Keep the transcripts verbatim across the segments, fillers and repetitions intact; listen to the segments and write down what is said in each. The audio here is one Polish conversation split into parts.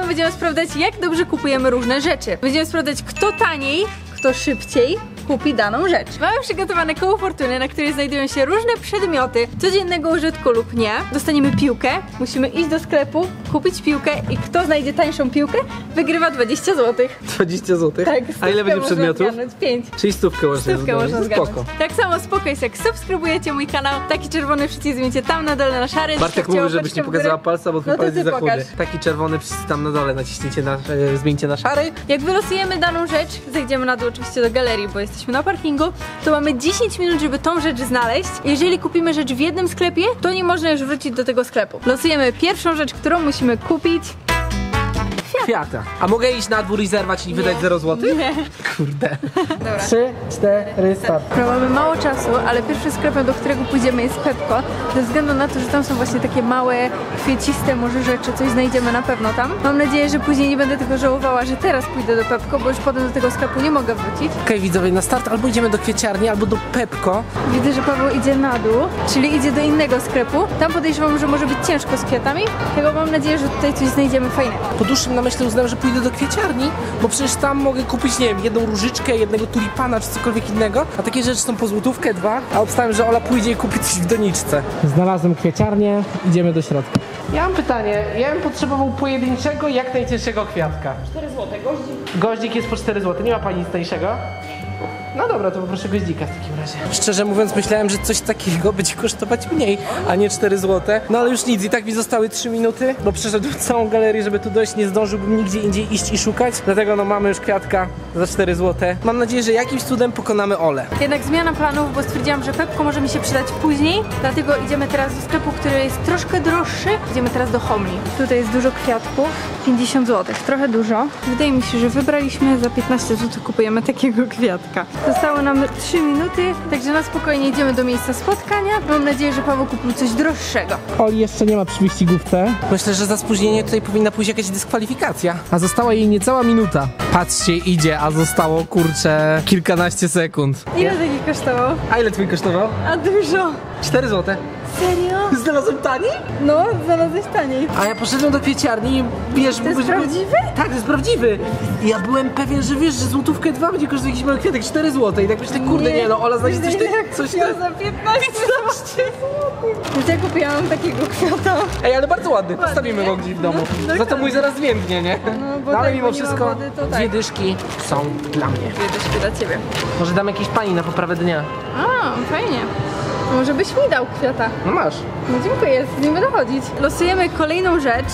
filmu będziemy sprawdzać, jak dobrze kupujemy różne rzeczy. Będziemy sprawdzać, kto taniej, kto szybciej kupi daną rzecz. Mamy przygotowane koło fortuny, na której znajdują się różne przedmioty codziennego użytku lub nie. Dostaniemy piłkę, musimy iść do sklepu, kupić piłkę i kto znajdzie tańszą piłkę, wygrywa dwadzieścia złotych. dwadzieścia złotych? Tak, a ile będzie przedmiotów? pięć. Czyli stówkę można Stówkę można zgadnąć. Spoko. Tak samo spoko jest, jak subskrybujecie mój kanał, taki czerwony przycisk zmieńcie tam na dole na szary. Bartek mówi, żebyś nie pokazała palca, bo twój no palec jest za chudy. pokaż. Taki czerwony przycisk tam na dole, naciśnijcie na, e, zmieńcie na szary. Jak wylosujemy daną rzecz, zejdziemy na dół oczywiście do galerii, bo jesteśmy na parkingu, to mamy dziesięć minut, żeby tą rzecz znaleźć. Jeżeli kupimy rzecz w jednym sklepie, to nie można już wrócić do tego sklepu. Losujemy pierwszą rzecz, którą musimy kupić. Kwiata. A mogę iść na dwór i zerwać i Nie. wydać zero złotych? Nie. Kurde. Dobra. Trzy, cztery, start. No, mamy mało czasu, ale pierwszym sklepem, do którego pójdziemy, jest Pepko. Ze względu na to, że tam są właśnie takie małe, kwieciste może rzeczy, coś znajdziemy na pewno tam. Mam nadzieję, że później nie będę tego żałowała, że teraz pójdę do Pepko, bo już potem do tego sklepu nie mogę wrócić. Okej, okay, widzowie, na start albo idziemy do kwieciarni, albo do Pepko. Widzę, że Paweł idzie na dół, czyli idzie do innego sklepu. Tam podejrzewam, że może być ciężko z kwiatami, tylko mam nadzieję, że tutaj coś znajdziemy fajnego. Po dłuższym namyśle uznałem, że pójdę do kwieciarni, bo przecież tam mogę kupić, nie wiem, jedną różyczkę, jednego tulipana czy cokolwiek innego, a takie rzeczy są po złotówkę, dwa, a obstałem, że Ola pójdzie i kupi coś w doniczce. Znalazłem kwieciarnię, idziemy do środka. Ja mam pytanie, ja bym potrzebował pojedynczego, jak najcięższego kwiatka. cztery złote, goździk. Goździk jest po cztery złote, nie ma pani nic tańszego? No dobra, to poproszę goździka w takim razie. Szczerze mówiąc, myślałem, że coś takiego będzie kosztować mniej, a nie cztery złote. No ale już nic, i tak mi zostały trzy minuty, bo przeszedłem całą galerię, żeby tu dojść, nie zdążyłbym nigdzie indziej iść i szukać. Dlatego no mamy już kwiatka za cztery złote. Mam nadzieję, że jakimś cudem pokonamy Olę. Jednak zmiana planów, bo stwierdziłam, że Pepko może mi się przydać później, dlatego idziemy teraz do sklepu, który jest troszkę droższy. Idziemy teraz do Homli. Tutaj jest dużo kwiatków, pięćdziesiąt złotych, trochę dużo. Wydaje mi się, że wybraliśmy za piętnaście złotych kupujemy takiego kwiatka. Zostały nam trzy minuty, także na spokojnie idziemy do miejsca spotkania. Mam nadzieję, że Paweł kupił coś droższego. Oli jeszcze nie ma przy wyścigówce. Myślę, że za spóźnienie tutaj powinna pójść jakaś dyskwalifikacja. A została jej niecała minuta. Patrzcie, idzie, a zostało, kurczę, kilkanaście sekund. Ile taki kosztował? A ile twój kosztował? A dużo. cztery złote. Serio? Znalazłem taniej? No, znalazłeś taniej. A ja poszedłem do kwieciarni i wiesz... To jest żeby... prawdziwy? Tak, to jest prawdziwy. I ja byłem pewien, że wiesz, że złotówkę dwa będzie kosztował jakiś mały kwiatek, cztery złote. I tak myślę, kurde, nie, no Ola znajdzie coś... Jak coś ja za piętnaście złotych. Więc ja kupiłam takiego kwiata. Ej, ale bardzo ładny, postawimy nie? go gdzieś w domu. No, Za to mój zaraz zwiędnie, nie? No, bo No, ale tak, mimo bo nie ma wszystko wody, to tak. dwie dyszki są dla mnie. Dwie dyszki dla ciebie. Może dam jakiejś pani na poprawę dnia. A, fajnie. To może byś mi dał kwiata. No masz. No dziękuję, z nim będę chodzić. Losujemy kolejną rzecz.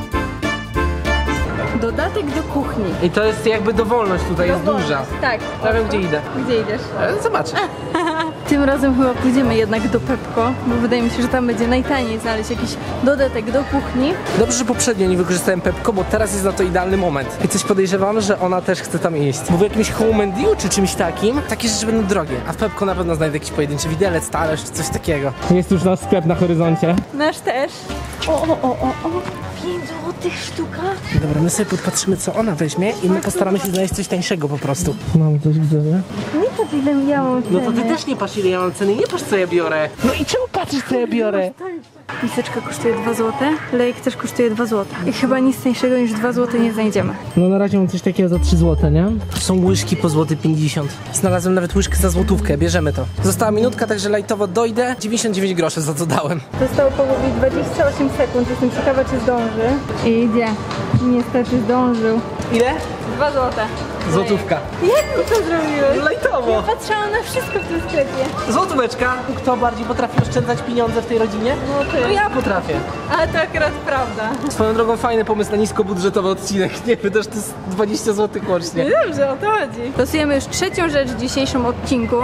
Dodatek do kuchni. I to jest jakby dowolność tutaj jest Dowolność, duża. Tak. Ja wiem, gdzie idę. Gdzie idziesz? E, Zobaczę. Tym razem chyba pójdziemy jednak do Pepko, bo wydaje mi się, że tam będzie najtaniej znaleźć jakiś dodatek do kuchni. Dobrze, że poprzednio nie wykorzystałem Pepko, bo teraz jest na to idealny moment. I coś podejrzewam, że ona też chce tam iść. Bo w jakimś Home and Deal czy czymś takim, takie rzeczy będą drogie. A w Pepko na pewno znajdę jakiś pojedynczy widelec, talerz czy coś takiego. Jest już nasz sklep na horyzoncie. Nasz też. O, o, o, o, o. pięć złotych sztuka. Dobra, my sobie podpatrzymy, co ona weźmie i my postaramy się znaleźć coś tańszego po prostu. Mam coś, widzę, nie? Nie patrz, ile ja mam No to ty też nie patrz, ile ja mam ceny, nie patrz, co ja biorę. No i czemu patrzysz, co ja biorę? Miseczka kosztuje dwa złote, lejek też kosztuje dwa złote. I chyba nic tańszego niż dwa złote nie znajdziemy. No na razie mam coś takiego za trzy złote, nie? Są łyżki po złoty pięćdziesiąt. Znalazłem nawet łyżkę za złotówkę, bierzemy to. Została minutka, także lajtowo dojdę. dziewięćdziesiąt dziewięć groszy za co dałem. Zostało Pawłowi dwadzieścia osiem sekund, jestem ciekawa, czy zdąży. I idzie. Niestety zdążył. Ile? Dwa złote. Złotówka. Jak ty to zrobiłeś? Lajtowo. Ja patrzyłam na wszystko w tym sklepie. Złotóweczka. Kto bardziej potrafi oszczędzać pieniądze w tej rodzinie? No ty. No ja potrafię. Ale to akurat prawda. Swoją drogą fajny pomysł na niskobudżetowy odcinek. Nie wydasz, to jest dwadzieścia złotych łącznie. Dobrze, o to chodzi. Losujemy już trzecią rzecz w dzisiejszym odcinku.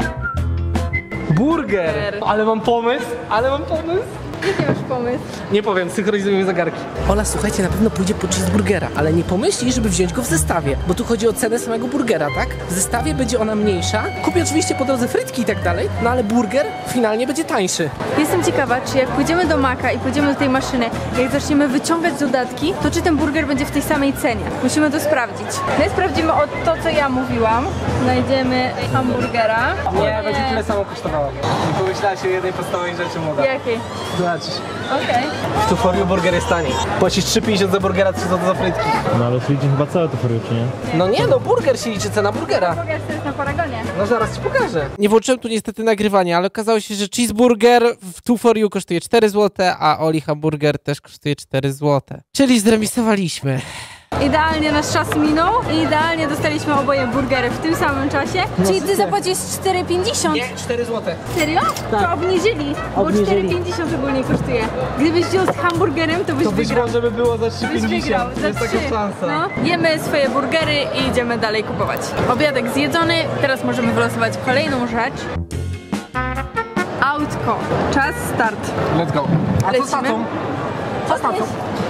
Burger. Ale mam pomysł, ale mam pomysł. Jaki masz pomysł? Nie powiem, synchronizujemy zegarki. Ola, słuchajcie, na pewno pójdzie po cheeseburgera, ale nie pomyśli, żeby wziąć go w zestawie, bo tu chodzi o cenę samego burgera, tak? W zestawie będzie ona mniejsza, kupię oczywiście po drodze frytki i tak dalej, no ale burger finalnie będzie tańszy. Jestem ciekawa, czy jak pójdziemy do Maka i pójdziemy do tej maszyny, jak zaczniemy wyciągać dodatki, to czy ten burger będzie w tej samej cenie? Musimy to sprawdzić. My sprawdzimy o to, co ja mówiłam. Znajdziemy hamburgera. Nie, będzie tyle samo kosztowało. Nie pomyślałaś o jednej podstawowej rzeczy, młoda. Jakiej? Dla zobaczysz. Okej. W Tu For You burger jest taniej. Płacisz trzy pięćdziesiąt za burgera, trzy złote za frytki. No ale liczy chyba całe to fory, czy nie? No nie no, burger się liczy, cena burgera. Pokaż, to jest na Paragonie. No zaraz ci pokażę. Nie włączyłem tu niestety nagrywania, ale okazało się, że cheeseburger w Tu For You kosztuje cztery złote, a Oli hamburger też kosztuje cztery złote. Czyli zremisowaliśmy. Idealnie nasz czas minął i idealnie dostaliśmy oboje burgery w tym samym czasie. No Czyli ty super. zapłaciłeś cztery pięćdziesiąt. Nie, cztery złote. Serio? Tak. To obniżyli, bo Obniżyli. cztery pięćdziesiąt ogólnie kosztuje. Gdybyś wziął z hamburgerem, to byś To być wygrał. może by było za trzy Byś wygrał, pięćdziesiąt. za Jest taka trzy. szansa. No. Jemy swoje burgery i idziemy dalej kupować. Obiadek zjedzony, teraz możemy wylosować kolejną rzecz. Autko. Czas start. Let's go. A co z Lecimy? tatą? Co z tatą?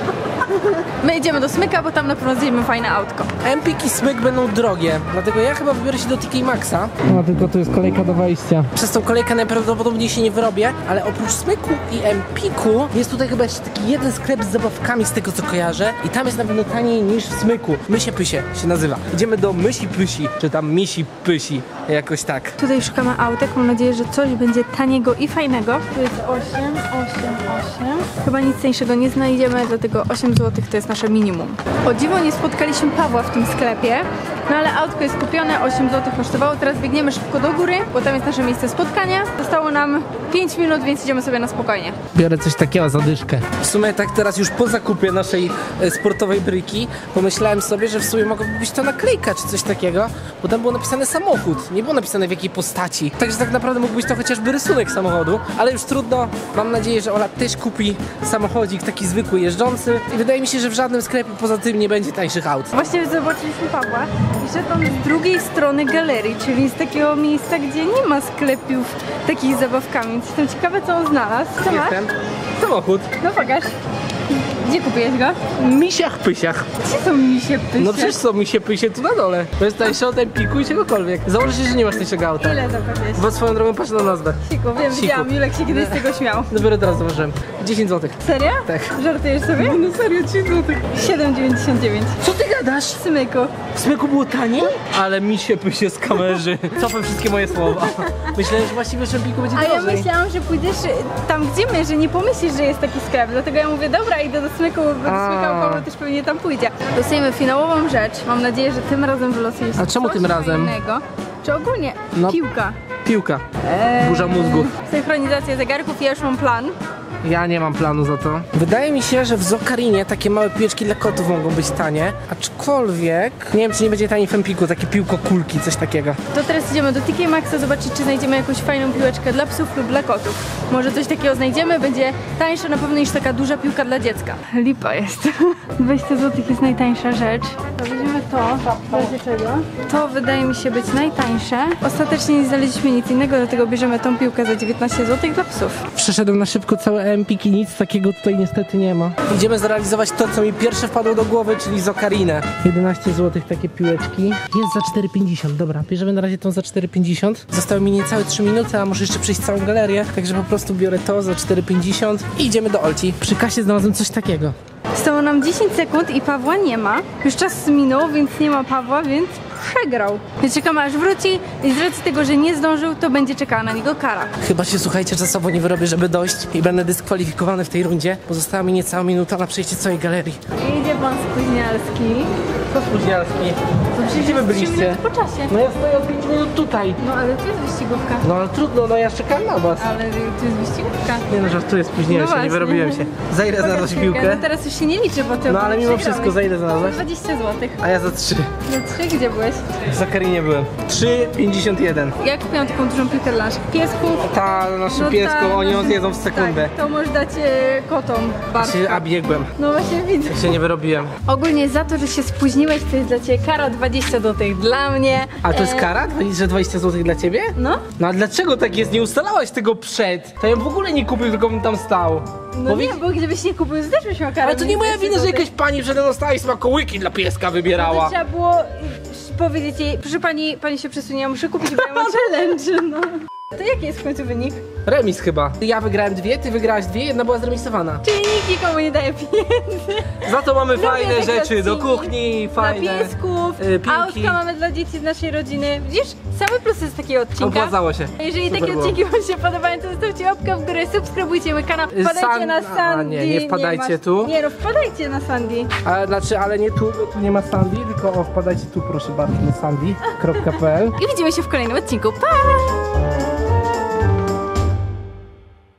My idziemy do Smyka, bo tam na pewno zjedziemy fajne autko. Empik i Smyk będą drogie, dlatego ja chyba wybiorę się do T K Maxa. No tylko tu jest kolejka do wejścia. Przez tą kolejkę najprawdopodobniej się nie wyrobię, ale oprócz Smyku i Empiku jest tutaj chyba jeszcze taki jeden sklep z zabawkami z tego co kojarzę i tam jest na pewno taniej niż w Smyku. Mysie Pysie się nazywa. Idziemy do Mysi Pysi, czy tam Misi Pysi, jakoś tak. Tutaj szukamy autek, mam nadzieję, że coś będzie taniego i fajnego. Tu jest osiem, osiem, osiem. Chyba nic tańszego nie znajdziemy, dlatego osiem złotych to jest nasze minimum. O dziwo nie spotkaliśmy Pawła w tym sklepie, no ale autko jest kupione, osiem złotych kosztowało. Teraz biegniemy szybko do góry, bo tam jest nasze miejsce spotkania. Zostało nam pięć minut, więc idziemy sobie na spokojnie. Biorę coś takiego za dyszkę. W sumie tak teraz już po zakupie naszej e, sportowej bryki pomyślałem sobie, że w sumie mogłaby być to naklejka czy coś takiego, bo tam było napisane samochód, nie było napisane w jakiej postaci. Także tak naprawdę mógł być to chociażby rysunek samochodu, ale już trudno. Mam nadzieję, że Ola też kupi samochodzik taki zwykły jeżdżący i wydaje mi się, że w żadnym sklepie poza tym nie będzie tańszych aut. Właśnie zobaczyliśmy Pawła i że tam z drugiej strony galerii, czyli z takiego miejsca, gdzie nie ma sklepów takich z zabawkami. Więc jestem ciekawa, co on znalazł. Co masz? Jestem. Samochód. No pokaż. Gdzie kupiłeś go? Misiach pysiach. Gdzie są misie pysie? No przecież są misie pysie tu na dole. To jest tańsze od Empiku i czegokolwiek. Założę się, że nie masz tańszego auta. Ile zapłaciłeś? Bo swoją drogą patrz na nazwę. Siku, wiem, Siku. widziałam, Julek się kiedyś z tego śmiał. Dopiero teraz zauważyłem. dziesięć złotych. Serio? Tak. Żartujesz sobie? No serio, dziesięć złotych. siedem dziewięćdziesiąt dziewięć. Co ty gadasz? W Smyku. W Smyku było taniej? Ale mi się pysie z kamerzy. Cofę wszystkie moje słowa. Myślałem, że właściwie w Empiku będzie A ja drożej. myślałam, że pójdziesz tam, gdzie my, że nie pomyślisz, że jest taki sklep. Dlatego ja mówię, dobra, idę do Smyku, bo do A. Smyka Paweł też pewnie tam pójdzie. Losujemy finałową rzecz. Mam nadzieję, że tym razem wylosujesz A czemu coś tym razem? fajnego. Czy ogólnie No. piłka. Piłka. Eee, Burza mózgów. Synchronizacja zegarków, ja już mam plan. Ja nie mam planu za to. Wydaje mi się, że w Zokarinie takie małe piłeczki dla kotów mogą być tanie. Aczkolwiek nie wiem, czy nie będzie taniej w Empiku, takie piłko-kulki, coś takiego. To teraz idziemy do T K Maxa zobaczyć, czy znajdziemy jakąś fajną piłeczkę dla psów lub dla kotów. Może coś takiego znajdziemy, będzie tańsze na pewno niż taka duża piłka dla dziecka. Lipa jest. dwadzieścia złotych jest najtańsza rzecz. To weźmiemy to, w razie czego. To wydaje mi się być najtańsze. Ostatecznie nie znaleźliśmy nic innego, dlatego bierzemy tą piłkę za dziewiętnaście złotych dla psów. Przeszedłem na szybko całe Empik i nic takiego tutaj niestety nie ma. Idziemy zrealizować to, co mi pierwsze wpadło do głowy, czyli Zokarinę. jedenaście złotych takie piłeczki. Jest za cztery pięćdziesiąt. Dobra, bierzemy na razie tą za cztery pięćdziesiąt. Zostały mi niecałe trzy minuty, a może jeszcze przejść całą galerię. Także po prostu biorę to za cztery pięćdziesiąt i idziemy do Olci. Przy kasie znalazłem coś takiego. Zostało nam dziesięć sekund i Pawła nie ma. Już czas minął, więc nie ma Pawła, więc przegrał. Więc czekamy aż wróci i z racji tego, że nie zdążył, to będzie czekała na niego kara. Chyba się, słuchajcie, czasowo nie wyrobię, żeby dojść i będę dyskwalifikowany w tej rundzie, bo została mi niecała minuta na przejście całej galerii. Idzie pan spóźnialski. Co spóźnialski? Gdzie wy trzy byliście? minuty po czasie. No ja stoję od pięć minut tutaj. No ale tu jest wyścigówka. No ale trudno, no ja czekam na was. Ale tu jest wyścigówka. Nie no, żartuję, spóźniłem No się, nie właśnie. wyrobiłem się. Za ile znalazłeś Pokaż piłkę? No teraz już się nie liczy, bo ty No ale mimo przegrałeś. wszystko, za ile znalazłeś? dwadzieścia złotych. A ja za trzy. Za trzy gdzie byłeś? W Zakarinie byłem. trzy pięćdziesiąt jeden. Jak kupiłam taką dużą piłkę dla naszych piesków? Ta naszym No pieską, ta- oni ją zjedzą w sekundę. Tak, to możesz dać e, kotom Bartka. Się, a biegłem. No właśnie widzę. Się nie wyrobiłem. Ogólnie za to, że się spóźniłeś, to jest dla ciebie kara dwadzieścia złotych dla mnie. A to jest E, kara? Że dwadzieścia złotych dla ciebie? No. No a dlaczego tak jest? Nie ustalałaś tego przed. To ja w ogóle nie kupił, tylko bym tam stał. No Bo nie, wi- bo gdybyś nie kupił, to też byś miał karę. Ale to nie moja dwadzieścia wina, że złotych. jakaś pani przede mną stała i smakołyki dla pieska wybierała. To trzeba było y, powiedzieć jej, proszę pani, pani się przesunie, ja muszę kupić, bo ja mam challenge, no. To jaki jest w końcu wynik? Remis chyba. Ja wygrałem dwie, ty wygrałaś dwie, jedna była zremisowana. Czyli nikt nikomu nie daje pieniędzy. Za to mamy Lubię fajne takie rzeczy do odcinki. kuchni, Dla fajne. piesków, y, piłki. autka mamy dla dzieci z naszej rodziny. Widzisz, same plusy z takiego odcinka. Opłacało się. Jeżeli Super takie było. odcinki wam się podobają, to zostawcie łapkę w górę, subskrybujcie mój kanał, wpadajcie San- na a, Sandy. nie, nie wpadajcie masz- tu. Nie no, wpadajcie na Sandy. A, znaczy, ale nie tu, bo tu nie ma Sandy, tylko o, wpadajcie tu proszę bardzo na sandy kropka p l. I widzimy się w kolejnym odcinku. Pa!